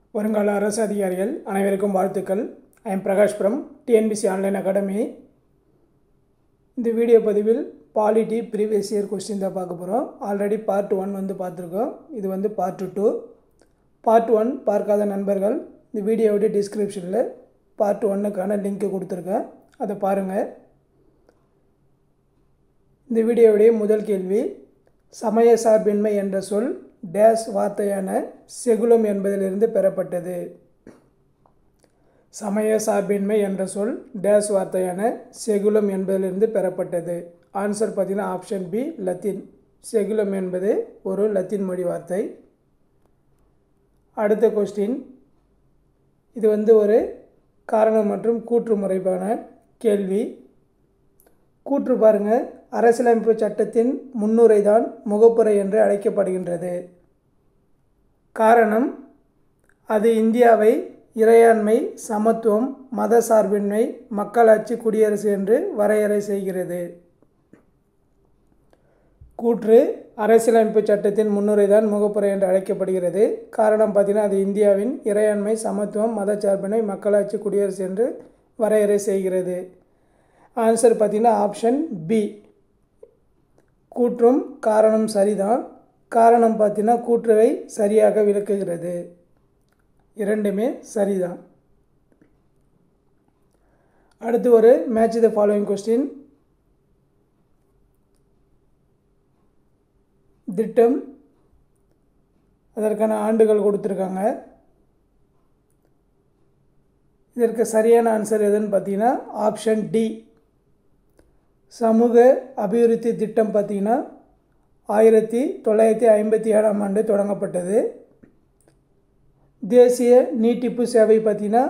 வருங்கால அரசு அதிகாரிகள் அனைவருக்கும் வாழ்த்துக்கள். I am Prakash from TNPSC online academy. இந்த வீடியோ பதிவில் பாலிட்டி ப்ரீவியஸ் இயர் கொஸ்டின் தான் பார்க்க போகிறோம். ஆல்ரெடி பார்ட் 1 வந்து பார்த்துருக்கோம். இது வந்து பார்ட் 2. பார்ட் 1 பார்க்காத நண்பர்கள் இந்த வீடியோவுடைய டிஸ்கிரிப்ஷனில் பார்ட் 1க்கான லிங்க் கொடுத்துருக்கேன், அதை பாருங்கள். இந்த வீடியோவுடைய முதல் கேள்வி, சமய சார்பின்மை என்ற சொல் டேஸ் வார்த்தையான செகுலம் என்பதிலிருந்து பெறப்பட்டது. சமய சார்பின்மை என்ற சொல் டேஸ் வார்த்தையான செகுலம் என்பதிலிருந்து பெறப்பட்டது. ஆன்சர் பார்த்தீங்கன்னா ஆப்ஷன் பி, லத்தீன். செகுலம் என்பது ஒரு லத்தீன் மொழி வார்த்தை. அடுத்த கொஸ்டின், இது வந்து ஒரு காரணம் மற்றும் கூற்று முறைப்பான கேள்வி. கூற்று பாருங்கள், அரசியலமைப்பு சட்டத்தின் முன்னுரை தான் முகப்புரை என்று அழைக்கப்படுகின்றது. காரணம், அது இந்தியாவை இறையாண்மை, சமத்துவம், மத சார்பின்மை, மக்களாட்சி, குடியரசு என்று வரையறை செய்கிறது. கூற்று, அரசியலமைப்பு சட்டத்தின் முன்னுரை தான் முகப்புரை என்று அழைக்கப்படுகிறது. காரணம் பார்த்தீங்கன்னா, அது இந்தியாவின் இறையாண்மை, சமத்துவம், மத சார்பின்மை, மக்களாட்சி, குடியரசு என்று வரையறை செய்கிறது. ஆன்சர் பார்த்தீங்கன்னா ஆப்ஷன் பி. கூற்றும் காரணம் சரிதான். காரணம் பார்த்தீங்கன்னா கூற்றுவை சரியாக விளக்குகிறது. இரண்டுமே சரிதான். அடுத்து ஒரு மேட்ச் த ஃபாலோயிங் கொஸ்டின். திட்டம், அதற்கான ஆண்டுகள் கொடுத்துருக்காங்க. இதற்கு சரியான ஆன்சர் எதுன்னு பார்த்தீங்கன்னா ஆப்ஷன் டி. சமூக அபிவிருத்தி திட்டம் பார்த்தீங்கன்னா 1957ஆம் ஆண்டு தொடங்கப்பட்டது. தேசிய நீட்டிப்பு சேவை பார்த்தீங்கன்னா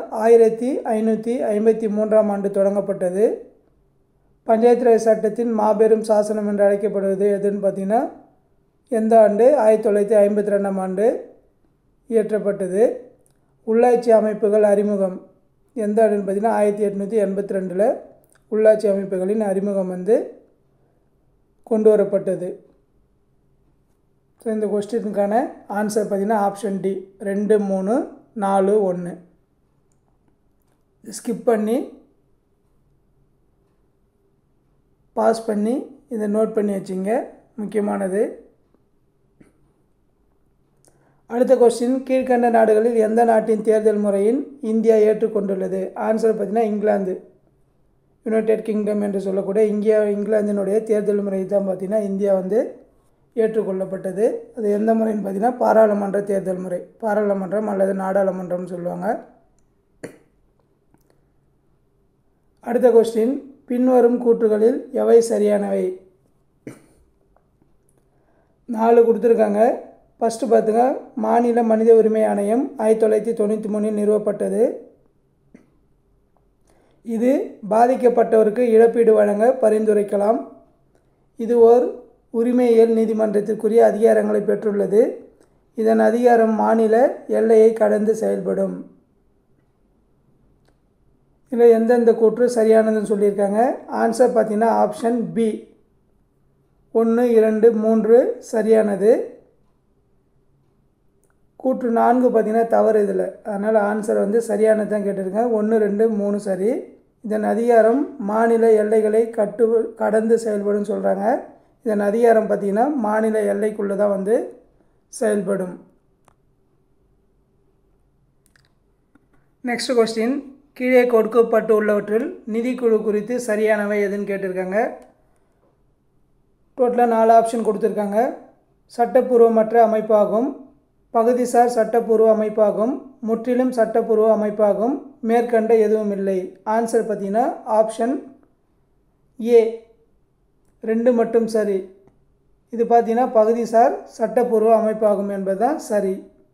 1553ஆம் ஆண்டு தொடங்கப்பட்டது. பஞ்சாயத்து ராஜ் சட்டத்தின் மாபெரும் சாசனம் என்று அழைக்கப்படுவது எதுன்னு பார்த்தீங்கன்னா எந்த ஆண்டு? 1952ஆம் ஆண்டு இயற்றப்பட்டது. உள்ளாட்சி அமைப்புகள் அறிமுகம் எந்த ஆண்டுன்னு பார்த்தீங்கன்னா 1882 உள்ளாட்சி அமைப்புகளின் அறிமுகம் வந்து கொண்டு வரப்பட்டது. ஸோ இந்த கொஸ்டினுக்கான ஆன்சர் பார்த்தீங்கன்னா ஆப்ஷன் டி, 2, 3, 4, 1. ஸ்கிப் பண்ணி பாஸ் பண்ணி இதை நோட் பண்ணி வச்சுங்க, முக்கியமானது. அடுத்த கொஸ்டின், கீழ்கண்ட நாடுகளில் எந்த நாட்டின் தேர்தல் முறையின் இந்தியா ஏற்றுக்கொண்டுள்ளது? ஆன்சர் பார்த்தீங்கன்னா இங்கிலாந்து, யுனைடெட் கிங்டம் என்று சொல்லக்கூடிய இங்கிலாந்தினுடைய தேர்தல் முறை தான் பார்த்திங்கன்னா இந்தியா வந்து ஏற்றுக்கொள்ளப்பட்டது. அது எந்த முறைன்னு பார்த்திங்கன்னா பாராளுமன்ற தேர்தல் முறை. பாராளுமன்றம் அல்லது நாடாளுமன்றம்னு சொல்லுவாங்க. அடுத்த கொஸ்டின், பின்வரும் கூற்றுகளில் எவை சரியானவை? 4 கொடுத்துருக்காங்க. ஃபஸ்ட்டு பார்த்துங்க, மாநில மனித உரிமை ஆணையம் 1993 நிறுவப்பட்டது. இது பாதிக்கப்பட்டவருக்கு இழப்பீடு வழங்க பரிந்துரைக்கலாம். இது ஓர் உரிமையியல் நீதிமன்றத்திற்குரிய அதிகாரங்களை பெற்றுள்ளது. இதன் அதிகாரம் மாநில எல்லையை கடந்து செயல்படும். இதில் எந்தெந்த கூற்று சரியானதுன்னு சொல்லியிருக்காங்க? ஆன்சர் பார்த்தீங்கன்னா ஆப்ஷன் பி, 1, 2, 3 சரியானது. கூற்று 4 பார்த்தீங்கன்னா தவறு இதில். அதனால் ஆன்சர் வந்து சரியானது தான் கேட்டிருக்கேன். 1, 2, 3 சரி. இதன் அதிகாரம் மாநில எல்லைகளை கடந்து செயல்படும் சொல்கிறாங்க. இதன் அதிகாரம் பார்த்திங்கன்னா மாநில எல்லைக்குள்ளே தான் வந்து செயல்படும். நெக்ஸ்ட் கொஸ்டின், கீழே கொடுக்கப்பட்டு உள்ளவற்றில் நிதிக்குழு குறித்து சரியானவை எதுன்னு கேட்டிருக்காங்க. டோட்டலாக 4 ஆப்ஷன் கொடுத்துருக்காங்க. சட்டப்பூர்வமற்ற அமைப்பாகும், பகுதிசார் சட்டப்பூர்வ அமைப்பாகும், முற்றிலும் சட்டப்பூர்வ அமைப்பாகும், மேற்கண்ட எதுவும் இல்லை. ஆன்சர் பார்த்தீங்கன்னா ஆப்ஷன் ஏ, 2 மட்டும் சரி. இது பார்த்தீங்கன்னா பகுதிசார் சட்டப்பூர்வ அமைப்பாகும் என்பது தான் சரி.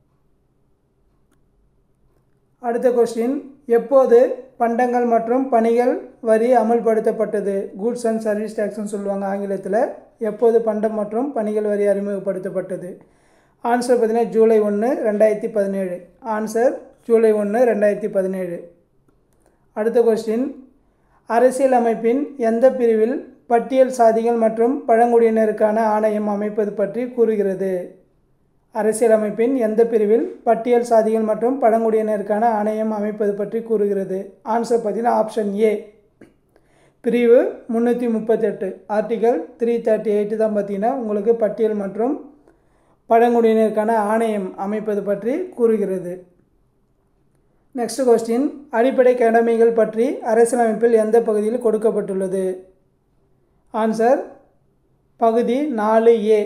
அடுத்த கொஸ்டின், எப்போது பண்டங்கள் மற்றும் பணிகள் வரி அமல்படுத்தப்பட்டது? கூட்ஸ் அண்ட் சர்வீஸ் டேக்ஸ்னு சொல்லுவாங்க ஆங்கிலத்தில். எப்போது பண்டம் மற்றும் பணிகள் வரி அறிமுகப்படுத்தப்பட்டது? ஆன்சர் பார்த்தீங்கன்னா ஜூலை 1, 2017. ஆன்சர் ஜூலை 1, 2017. அடுத்த கொஸ்டின், அரசியல் அமைப்பின் எந்த பிரிவில் பட்டியல் சாதிகள் மற்றும் பழங்குடியினருக்கான ஆணையம் அமைப்பது பற்றி கூறுகிறது? அரசியலமைப்பின் எந்த பிரிவில் பட்டியல் சாதிகள் மற்றும் பழங்குடியினருக்கான ஆணையம் அமைப்பது பற்றி கூறுகிறது? ஆன்சர் பார்த்தீங்கன்னா ஆப்ஷன் ஏ பிரிவு 338 ஆர்டிகல் 338 தான் பார்த்தீங்கன்னா உங்களுக்கு பட்டியல் மற்றும் பழங்குடியினருக்கான ஆணையம் அமைப்பது பற்றி கூறுகிறது. நெக்ஸ்ட் கொஸ்டின், அடிப்படை கடமைகள் பற்றி அரசியலமைப்பில் எந்த பகுதியில் கொடுக்கப்பட்டுள்ளது? ஆன்சர் பகுதி 4A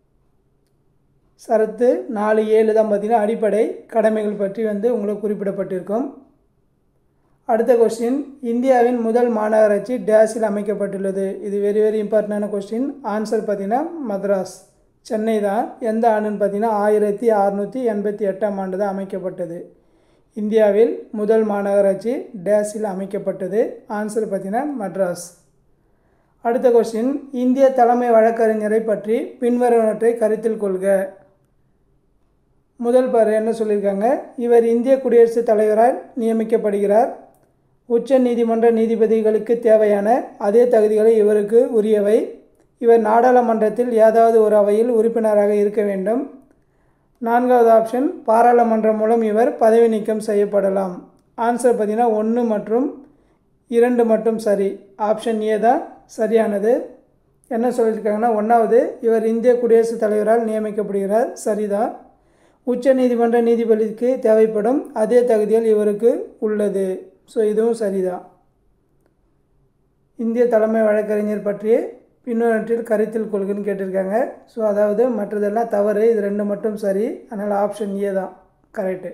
சரத்து 4A தான் பார்த்தீங்கன்னா அடிப்படை கடமைகள் பற்றி உங்களுக்கு குறிப்பிடப்பட்டிருக்கும். அடுத்த கொஸ்டின், இந்தியாவின் முதல் மாநகராட்சி டேஸில் அமைக்கப்பட்டுள்ளது? இது வெரி வெரி இம்பார்ட்டண்டான கொஸ்டின். ஆன்சர் பார்த்தீங்கன்னா மദ്രാஸ், சென்னை தான். எந்த ஆண்டுன்னு பார்த்தீங்கன்னா 1688ஆம் ஆண்டு தான் அமைக்கப்பட்டது. இந்தியாவில் முதல் மாநகராட்சி டேஸில் அமைக்கப்பட்டது? ஆன்சர் பார்த்தீங்கன்னா மദ്രാஸ். அடுத்த கொஸ்டின், இந்திய தலைமை வழக்கறிஞரை பற்றி பின்வருவனவற்றை கருத்தில் கொள்க. முதல் பாரு என்ன சொல்லியிருக்காங்க, இவர் இந்திய குடியரசுத் தலைவரால் நியமிக்கப்படுகிறார். உச்ச நீதிமன்ற நீதிபதிகளுக்கு தேவையான அதே தகுதிகளை இவருக்கு உரியவை. இவர் நாடாளுமன்றத்தில் ஏதாவது ஒரு அவையில் உறுப்பினராக இருக்க வேண்டும். நான்காவது ஆப்ஷன், பாராளுமன்றம் மூலம் இவர் பதவி நீக்கம் செய்யப்படலாம். ஆன்சர் பார்த்தீங்கன்னா 1 மற்றும் 2 மட்டும் சரி. ஆப்ஷன் ஏ தான் சரியானது. என்ன சொல்லியிருக்காங்கன்னா, 1வது இவர் இந்திய குடியரசுத் தலைவரால் நியமிக்கப்படுகிறார், சரிதான். உச்ச நீதிமன்ற நீதிபதிக்கு தேவைப்படும் அதே தகுதிகள் இவருக்கு உள்ளது, ஸோ இதுவும் சரிதான். இந்திய தலைமை வழக்கறிஞர் பற்றிய பின்வருவனவற்றில் கருத்தில் கொள்கைன்னு கேட்டிருக்காங்க. ஸோ அதாவது மற்றதெல்லாம் தவறு, இது 2 மட்டும் சரி. அதனால் ஆப்ஷன் ஏ தான் கரெக்டு.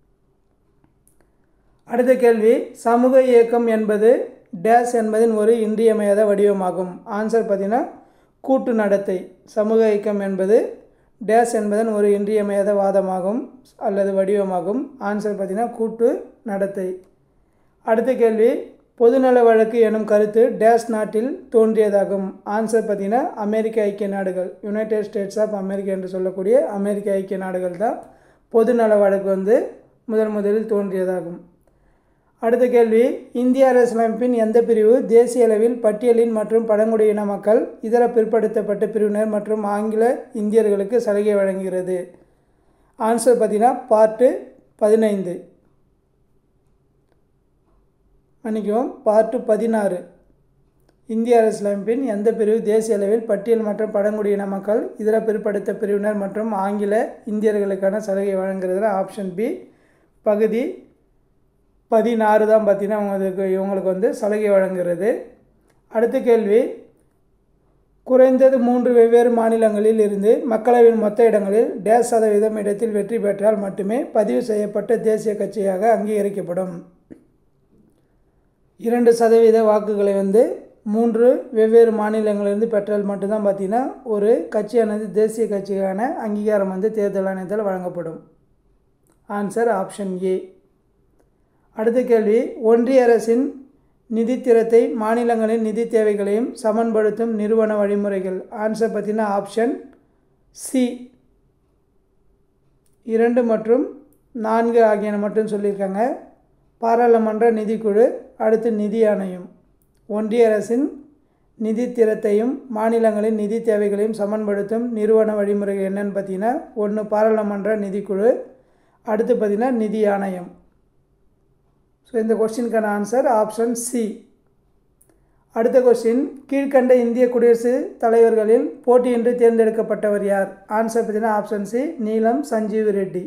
அடுத்த கேள்வி, சமூக இயக்கம் என்பது டேஸ் என்பதின் ஒரு இன்றியமையாத வடிவமாகும். ஆன்சர் பார்த்தீங்கன்னா கூட்டு நடத்தை. சமூக இயக்கம் என்பது டேஸ் என்பதன் ஒரு இன்றியமையாத வாதமாகும் அல்லது வடிவமாகும். ஆன்சர் பார்த்தீங்கன்னா கூட்டு நடத்தை. அடுத்த கேள்வி, பொதுநல வழக்கு எனும் கருத்து டேஸ் நாட்டில் தோன்றியதாகும். ஆன்சர் பார்த்தீங்கன்னா அமெரிக்க ஐக்கிய நாடுகள், யுனைடெட் ஸ்டேட்ஸ் ஆஃப் அமெரிக்கா என்று சொல்லக்கூடிய அமெரிக்க ஐக்கிய நாடுகள் தான் பொதுநல வழக்கு முதலில் தோன்றியதாகும். அடுத்த கேள்வி, இந்திய அரசியலமைப்பின் எந்த பிரிவு தேசிய அளவில் பட்டியலின் மற்றும் பழங்குடியின மக்கள், இதர பிற்படுத்தப்பட்ட பிரிவினர் மற்றும் ஆங்கில இந்தியர்களுக்கு சலுகை வழங்குகிறது? ஆன்சர் பார்த்தீங்கன்னா பார்ட் 15 பார்ட் 16. இந்திய அரசியலமைப்பின் எந்த பிரிவு தேசிய அளவில் பட்டியல் மற்றும் பழங்குடியின மக்கள், இதர பிற்படுத்த பிரிவினர் மற்றும் ஆங்கில இந்தியர்களுக்கான சலுகை வழங்குகிறது? ஆப்ஷன் பி பகுதி 16 தான் பார்த்தீங்கன்னா இவங்களுக்கு சலுகை வழங்குகிறது. அடுத்த கேள்வி, குறைந்தது 3 வெவ்வேறு மாநிலங்களில் இருந்து மக்களவையின் மொத்த இடங்களில் டேஸ் சதவீதம் இடத்தில் வெற்றி பெற்றால் மட்டுமே பதிவு செய்யப்பட்ட தேசிய கட்சியாக அங்கீகரிக்கப்படும். 2% வாக்குகளை 3 வெவ்வேறு மாநிலங்களிலிருந்து பெற்றால் மட்டும்தான் பார்த்தீங்கன்னா ஒரு கட்சியானது தேசிய கட்சிக்கான அங்கீகாரம் தேர்தல் ஆணையத்தால் வழங்கப்படும். Answer option A. அடுத்த கேள்வி, ஒன்றிய அரசின் நிதித்திரத்தை மாநிலங்களின் நிதி தேவைகளையும் சமன்படுத்தும் நிறுவன வழிமுறைகள். ஆன்சர் பார்த்தீங்கன்னா ஆப்ஷன் சி 2 மற்றும் 4 ஆகியன மட்டும் சொல்லியிருக்காங்க. பாராளுமன்ற நிதிக்குழு, அடுத்து நிதி ஆணையம். ஒன்றிய அரசின் நிதித்திரத்தையும் மாநிலங்களின் நிதி தேவைகளையும் சமன்படுத்தும் நிறுவன வழிமுறைகள் என்னன்னு பார்த்தீங்கன்னா 1 பாராளுமன்ற நிதிக்குழு, அடுத்து பார்த்தீங்கன்னா நிதி ஆணையம். ஸோ இந்த கொஸ்டினுக்கான ஆன்சர் ஆப்ஷன் சி. அடுத்த கொஸ்டின், கீழ்கண்ட இந்திய குடியரசுத் தலைவர்களில் போட்டியின்றி தேர்ந்தெடுக்கப்பட்டவர் யார்? ஆன்சர் பார்த்தீங்கன்னா ஆப்ஷன் சி நீலம் சஞ்சீவ் ரெட்டி.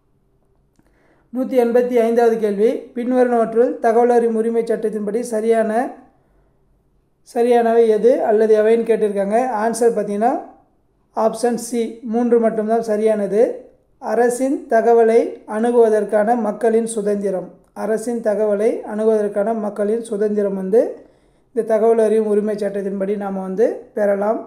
185வது கேள்வி, பின்வருவனவற்றுள் தகவல் அறியும் உரிமை சட்டத்தின்படி சரியானவை எது அல்லது எவைன்னு கேட்டிருக்காங்க. ஆன்சர் பார்த்தீங்கன்னா ஆப்ஷன் சி 3 மட்டும்தான் சரியானது. அரசின் தகவலை அணுகுவதற்கான மக்களின் சுதந்திரம். அரசின் தகவலை அணுகுவதற்கான மக்களின் சுதந்திரம் இந்த தகவல் அறியும் உரிமை சட்டத்தின்படி நாம் பெறலாம்.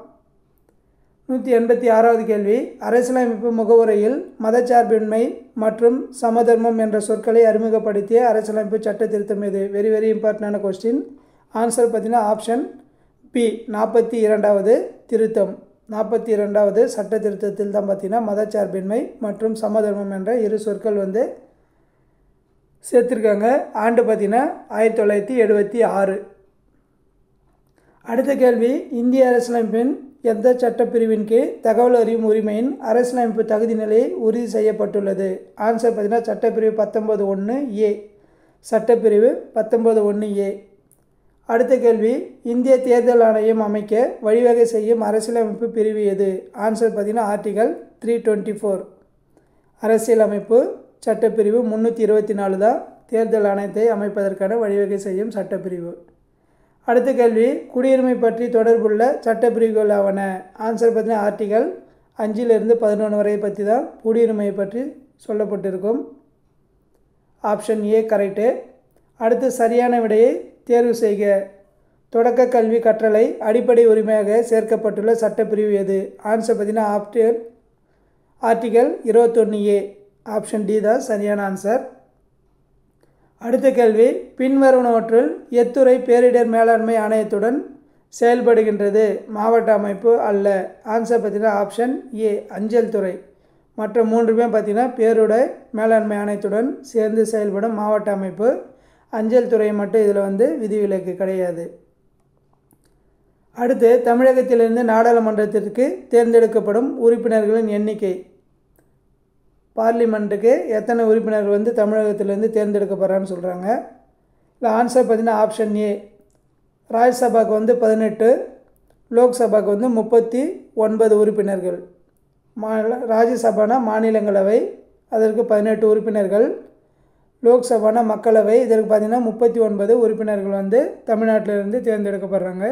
186வது கேள்வி, அரசியலமைப்பு முகவுரையில் மதச்சார்பின்மை மற்றும் சமதர்மம் என்ற சொற்களை அறிமுகப்படுத்திய அரசியலமைப்பு சட்ட திருத்தம் எது? வெரி வெரி இம்பார்ட்டண்டான கொஸ்டின். ஆன்சர் பார்த்தீங்கன்னா ஆப்ஷன் பி 42வது திருத்தம். 42வது சட்ட திருத்தத்தில் தான் பார்த்தீங்கன்னா மதச்சார்பின்மை மற்றும் சமதர்மம் என்ற 2 சொற்கள் சேர்த்துருக்காங்க. ஆண்டு பார்த்தீங்கன்னா 1976. அடுத்த கேள்வி, இந்திய அரசியலமைப்பின் எந்த சட்டப்பிரிவின் கீழ் தகவல் அறியும் உரிமையின் அரசியலமைப்பு தகுதி நிலையை உறுதி செய்யப்பட்டுள்ளது? ஆன்சர் பார்த்தீங்கன்னா சட்டப்பிரிவு 19(1)A. சட்டப்பிரிவு 19(1)A. அடுத்த கேள்வி, இந்திய தேர்தல் ஆணையம் அமைக்க வழிவகை செய்யும் அரசியலமைப்பு பிரிவு எது? ஆன்சர் பார்த்தீங்கன்னா ஆர்டிகல் 324. அரசியலமைப்பு சட்டப்பிரிவு 324 தான் தேர்தல் ஆணையத்தை அமைப்பதற்கான வழிவகை செய்யும் சட்டப்பிரிவு. அடுத்த கேள்வி, குடியுரிமை பற்றி தொடர்புள்ள சட்டப்பிரிவுகள் ஆவன? ஆன்சர் பார்த்தீங்கன்னா ஆர்டிகல் 5லிருந்து 11 வரை பற்றி தான் குடியுரிமையை பற்றி சொல்லப்பட்டிருக்கும். Option A correct. அடுத்து சரியான விடையை தேர்வு செய்க. தொடக்க கல்வி கற்றலை அடிப்படை உரிமையாக சேர்க்கப்பட்டுள்ள சட்டப்பிரிவு எது? ஆன்சர் பார்த்தீங்கன்னா ஆர்டிகல் 21A. ஆப்ஷன் டி தான் சரியான ஆன்சர். அடுத்த கேள்வி, பின்வருவனவற்றுள் எத்துறை பேரிடர் மேலாண்மை ஆணையத்துடன் செயல்படுகின்றது? மாவட்ட அமைப்பு அல்ல. ஆன்சர் பார்த்தீங்கன்னா ஆப்ஷன் ஏ அஞ்சல் துறை. மற்ற 3மே பார்த்தீங்கன்னா பேரிடர் மேலாண்மை ஆணையத்துடன் சேர்ந்து செயல்படும் மாவட்ட அமைப்பு. அஞ்சல் துறை மட்டும் இதில் விதிவிலக்கு கிடையாது. அடுத்து, தமிழகத்திலிருந்து நாடாளுமன்றத்திற்கு தேர்ந்தெடுக்கப்படும் உறுப்பினர்களின் எண்ணிக்கை. பார்லிமெண்ட்டுக்கு எத்தனை உறுப்பினர்கள் தமிழகத்திலேருந்து தேர்ந்தெடுக்கப்படுறான்னு சொல்கிறாங்க. இல்லை ஆன்சர் பார்த்தீங்கன்னா ஆப்ஷன் ஏ. ராஜ்யசபாவுக்கு 18, லோக்சபாவுக்கு 39 உறுப்பினர்கள். ராஜ்யசபானா மாநிலங்களவை, அதற்கு 18 உறுப்பினர்கள். லோக்சபானா மக்களவை, இதற்கு பார்த்திங்கன்னா 39 உறுப்பினர்கள் தமிழ்நாட்டிலிருந்து தேர்ந்தெடுக்கப்படுறாங்க.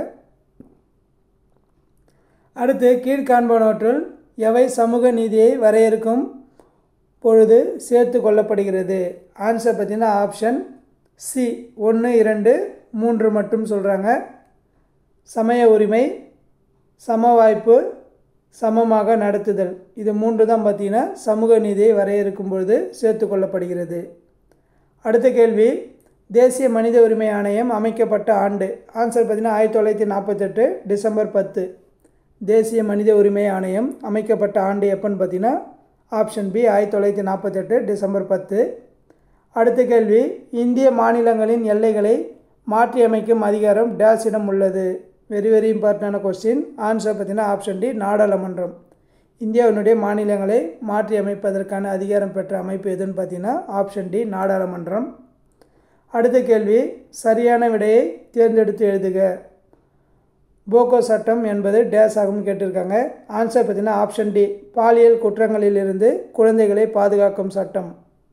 அடுத்து, கீழ்காண்பனவற்றுள் எவை சமூக நீதியை வரையறுக்கும் பொழுது சேர்த்து கொள்ளப்படுகிறது? ஆன்சர் பார்த்தீங்கன்னா ஆப்ஷன் சி 1, 2, 3 மட்டும் சொல்கிறாங்க. சமய உரிமை, சம வாய்ப்பு, சமமாக நடத்துதல், இது 3 தான் பார்த்திங்கன்னா சமூக நீதியை வரையறுக்கும் பொழுது சேர்த்து கொள்ளப்படுகிறது. அடுத்த கேள்வி, தேசிய மனித உரிமை ஆணையம் அமைக்கப்பட்ட ஆண்டு? ஆன்சர் பார்த்தீங்கன்னா 1948 டிசம்பர் 10. தேசிய மனித உரிமை ஆணையம் அமைக்கப்பட்ட ஆண்டு எப்போன்னு பார்த்தீங்கன்னா ஆப்ஷன் பி 1948 டிசம்பர் 10. அடுத்த கேள்வி, இந்திய மாநிலங்களின் எல்லைகளை மாற்றியமைக்கும் அதிகாரம் டேஸிடம் உள்ளது? வெரி இம்பார்ட்டண்டான கொஸ்டின். ஆன்சர் பார்த்தீங்கன்னா ஆப்ஷன் டி நாடாளுமன்றம். இந்தியாவினுடைய மாநிலங்களை மாற்றி அமைப்பதற்கான அதிகாரம் பெற்ற அமைப்பு எதுன்னு பார்த்தீங்கன்னா ஆப்ஷன் டி நாடாளுமன்றம். அடுத்த கேள்வி, சரியான விடையை தேர்ந்தெடுத்து எழுதுக. போகோ சட்டம் என்பது டேஸ் ஆகும்னு கேட்டிருக்காங்க. ஆன்சர் பார்த்தீங்கன்னா ஆப்ஷன் டி பாலியல் குற்றங்களிலிருந்து குழந்தைகளை பாதுகாக்கும் சட்டம்.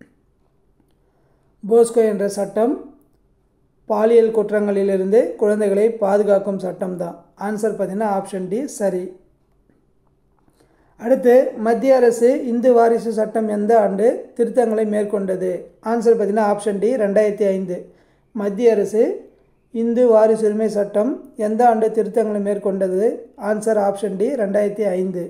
போஸ்கோ என்ற சட்டம் பாலியல் குற்றங்களிலிருந்து குழந்தைகளை பாதுகாக்கும் சட்டம் தான். ஆன்சர் பார்த்தீங்கன்னா ஆப்ஷன் டி சரி. அடுத்து, மத்திய அரசு இந்து வாரிசு சட்டம் எந்த ஆண்டு திருத்தங்களை மேற்கொண்டது? ஆன்சர் பார்த்தீங்கன்னா ஆப்ஷன் டி 2005. மத்திய அரசு இந்து வாரிசுரிமை சட்டம் எந்த ஆண்டு திருத்தங்களை மேற்கொண்டது? Answer option D 2005.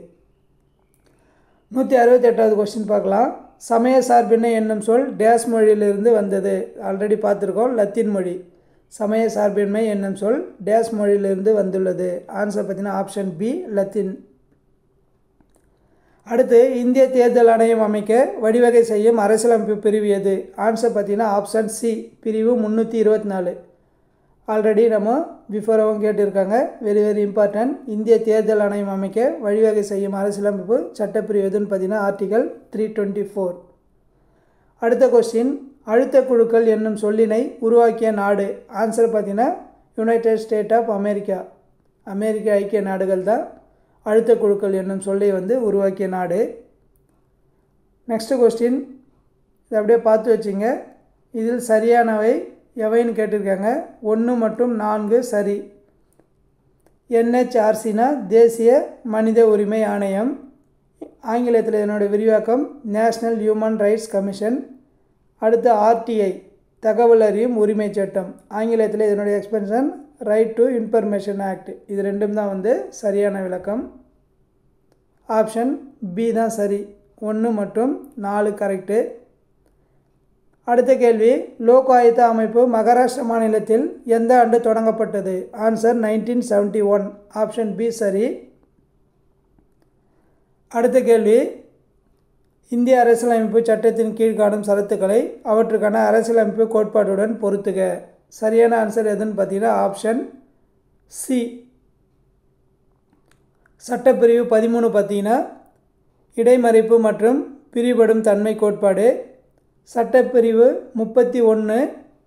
168வது கொஸ்டின் பார்க்கலாம். சமய சார்பின்மை என்னும் சொல் டேஸ் மொழியிலிருந்து வந்தது? ஆல்ரெடி பார்த்துருக்கோம், லத்தீன் மொழி. சமய சார்பின்மை என்னும் சொல் டேஸ் மொழியிலிருந்து வந்துள்ளது? ஆன்சர் பார்த்தீங்கன்னா ஆப்ஷன் பி லத்தீன். அடுத்து, இந்திய தேர்தல் ஆணையம் அமைக்க வழிவகை செய்யும் அரசியலமைப்பு பிரிவு எது? ஆன்சர் பார்த்தீங்கன்னா ஆப்ஷன் சி பிரிவு 324. ஆல்ரெடி நம்ம பிஃபோராகவும் கேட்டிருக்காங்க. Very important. இந்திய தேர்தல் ஆணையம் அமைக்க வழிவகை செய்யும் அரசியலமைப்பு சட்டப்பிரிவு எதுன்னு பார்த்தீங்கன்னா ஆர்டிகல் 324. அடுத்த கொஸ்டின், அழுத்த குழுக்கள் என்னும் சொல்லினை உருவாக்கிய நாடு? ஆன்சர் பார்த்தீங்கன்னா யுனைடெட் ஸ்டேட் ஆஃப் அமெரிக்கா. அமெரிக்க ஐக்கிய நாடுகள் தான் அழுத்த குழுக்கள் என்னும் சொல்லை உருவாக்கிய நாடு. நெக்ஸ்ட் கொஸ்டின், இதை அப்படியே பார்த்து வச்சுங்க. இதில் சரியானவை எவைன்னு கேட்டிருக்காங்க. 1 மற்றும் 4 சரி. NHRCனா தேசிய மனித உரிமை ஆணையம். ஆங்கிலத்தில் இதனுடைய விரிவாக்கம் நேஷ்னல் ஹியூமன் ரைட்ஸ் கமிஷன். அடுத்து RTI தகவல் அறியும் உரிமை சட்டம். ஆங்கிலத்தில் இதனுடைய expansion Right to Information Act. இது ரெண்டும் தான் சரியான விளக்கம். ஆப்ஷன் பி தான் சரி. 1 மற்றும் 4 கரெக்டு. அடுத்த கேள்வி, லோக் ஆயுக்தா அமைப்பு மகாராஷ்டிரா மாநிலத்தில் எந்த ஆண்டு தொடங்கப்பட்டது? ஆன்சர் 1971. ஆப்ஷன் பி சரி. அடுத்த கேள்வி, இந்திய அரசியலமைப்பு சட்டத்தின் கீழ் காணும் சரத்துக்களை அவற்றுக்கான அரசியலமைப்பு கோட்பாட்டுடன் பொருத்துக. சரியான ஆன்சர் எதுன்னு பார்த்தீங்கன்னா ஆப்ஷன் சி சட்டப்பிரிவு 13 பார்த்தீங்கன்னா இடைமறிப்பு மற்றும் பிரிபடும் தன்மை கோட்பாடு. சட்டப்பிரிவு 31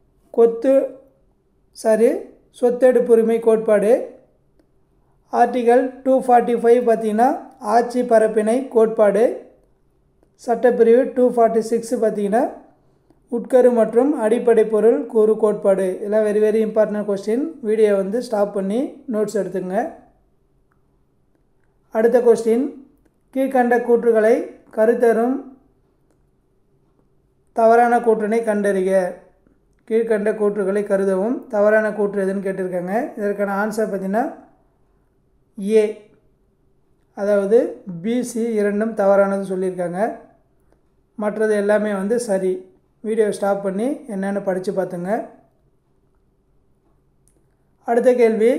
சொத்தெடுப்புரிமை கோட்பாடு. ஆர்டிகல் 245 பார்த்தீங்கன்னா ஆட்சி பரப்பினை கோட்பாடு. சட்டப்பிரிவு 246 பார்த்தீங்கன்னா உட்கரு மற்றும் அடிப்படை பொருள் கூறு கோட்பாடு. இதெல்லாம் very very important question. Video வந்து ஸ்டாப் பண்ணி நோட்ஸ் எடுத்துங்க. அடுத்த கொஸ்டின், கீழ்கண்ட கூற்றுகளை கருத்தரும் தவறான கூற்றினை கண்டறிக. கீழ்கண்ட கூற்றுகளை கருதவும் தவறான கூற்று எதுன்னு கேட்டிருக்காங்க. இதற்கான ஆன்சர் பார்த்தீங்கன்னா ஏ, அதாவது பிசி இரண்டும் தவறானது சொல்லியிருக்காங்க. மற்றது எல்லாமே வந்து சரி. வீடியோ ஸ்டாப் பண்ணி என்னென்னு படித்து பார்த்துங்க. அடுத்த கேள்வி,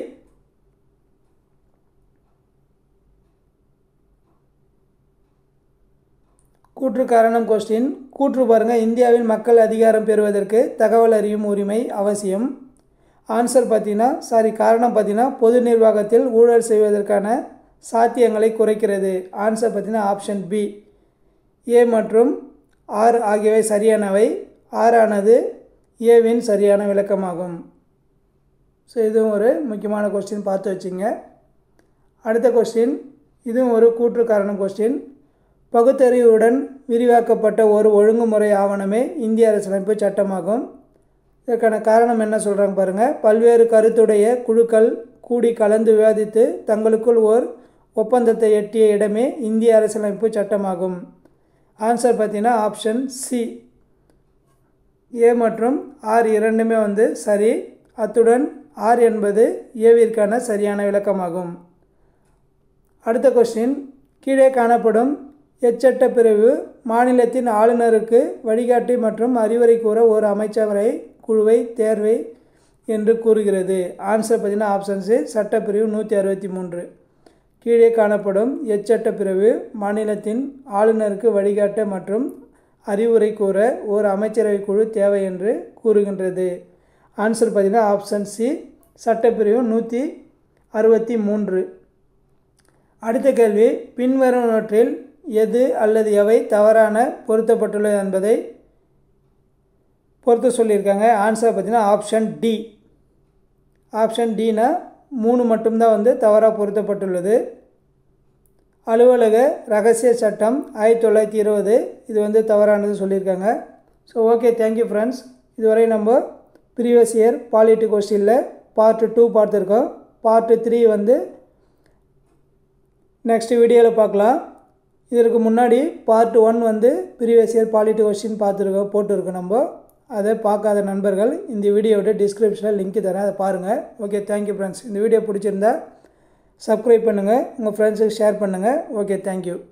கூற்று காரணம் கொஸ்டின். கூற்று பாருங்கள், இந்தியாவில் மக்கள் அதிகாரம் பெறுவதற்கு தகவல் அறியும் உரிமை அவசியம். ஆன்சர் பார்த்தீங்கன்னா காரணம் பார்த்தீங்கன்னா பொது நிர்வாகத்தில் ஊழல் செய்வதற்கான சாத்தியங்களை குறைக்கிறது. ஆன்சர் பார்த்தீங்கன்னா ஆப்ஷன் பி. ஏ மற்றும் ஆர் ஆகியவை சரியானவை. ஆறானது ஏவின் சரியான விளக்கமாகும். ஸோ இதுவும் ஒரு முக்கியமான கொஸ்டின், பார்த்து வச்சுங்க. அடுத்த கொஸ்டின், இதுவும் ஒரு கூற்று காரணம் கொஸ்டின். பகுத்தறிவுடன் விரிவாக்கப்பட்ட ஒரு ஒழுங்குமுறை ஆவணமே இந்திய அரசியலமைப்பு சட்டமாகும். இதற்கான காரணம் என்ன சொல்கிறாங்க பாருங்கள். பல்வேறு கருத்துடைய குழுக்கள் கூடி கலந்து விவாதித்து தங்களுக்குள் ஓர் ஒப்பந்தத்தை எட்டிய இடமே இந்திய அரசியலமைப்பு சட்டமாகும். ஆன்சர் பார்த்தீங்கன்னா ஆப்ஷன் சி. ஏ மற்றும் ஆர் இரண்டுமே வந்து சரி. அத்துடன் ஆர் என்பது ஏவிற்கான சரியான விளக்கமாகும். அடுத்த கொஸ்டின், கீழே காணப்படும் எச்சட்ட பிரிவு மாநிலத்தின் ஆளுநருக்கு வழிகாட்டி மற்றும் அறிவுரை கூற ஒரு அமைச்சரவை குழுவை தேர்வை என்று கூறுகிறது. ஆன்சர் பார்த்தீங்கன்னா ஆப்ஷன் சி, சட்டப்பிரிவு 163. கீழே காணப்படும் எச்சட்ட பிரிவு மாநிலத்தின் ஆளுநருக்கு வழிகாட்ட மற்றும் அறிவுரை கூற ஒரு அமைச்சரவை குழு தேவை என்று கூறுகின்றது. ஆன்சர் பார்த்தீங்கன்னா ஆப்ஷன் சி, சட்டப்பிரிவு 163. அடுத்த கேள்வி, பின்வருவனவற்றில் எது அல்லது எவை தவறான பொருத்தப்பட்டுள்ளது என்பதை பொறுத்து சொல்லியிருக்காங்க. ஆன்சர் பார்த்தீங்கன்னா ஆப்ஷன் டி. ஆப்ஷன் டினா 3 மட்டும்தான் வந்து தவறாக பொருத்தப்பட்டுள்ளது. அலுவலக ரகசிய சட்டம் 1920 இது வந்து தவறானது சொல்லியிருக்காங்க. So okay, thank you friends. இதுவரை நம்ம ப்ரீவியஸ் இயர் பாலிட்டி கொஸ்டினில் பார்ட் 2 பார்த்துருக்கோம். பார்ட் 3 வந்து நெக்ஸ்ட் வீடியோவில் பார்க்கலாம். இதற்கு முன்னாடி பார்ட் 1 வந்து ப்ரீவியஸ் இயர் பாலிட்டி கொஸ்டின் போட்டிருக்கோம். நம்ம அதை பார்க்காத நண்பர்கள் இந்த வீடியோவோட டிஸ்கிரிப்ஷனில் லிங்க் தரேன், அதை பாருங்கள். Okay, thank you friends. இந்த வீடியோ பிடிச்சிருந்தா சப்ஸ்கிரைப் பண்ணுங்கள், உங்கள் ஃப்ரெண்ட்ஸுக்கு ஷேர் பண்ணுங்கள். Okay, thank you.